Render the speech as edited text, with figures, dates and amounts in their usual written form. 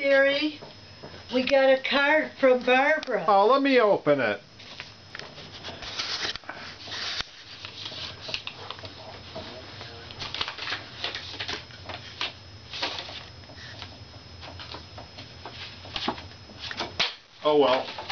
Gary, we got a card from Barbara. Oh, let me open it. Oh well.